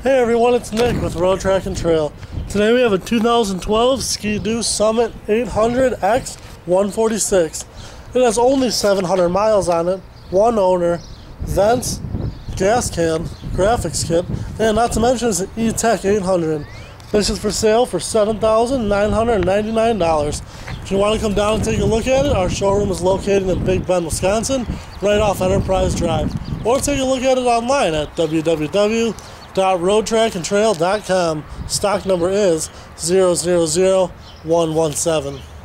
Hey everyone, it's Nick with Road Track and Trail. Today we have a 2012 Ski-Doo Summit 800X 146. It has only 700 miles on it, one owner, vents, gas can, graphics kit, and not to mention it's an E-Tec 800. This is for sale for $7,999. If you want to come down and take a look at it, our showroom is located in Big Bend, Wisconsin, right off Enterprise Drive. Or take a look at it online at www.roadtrackandtrail.com. Stock number is 000117.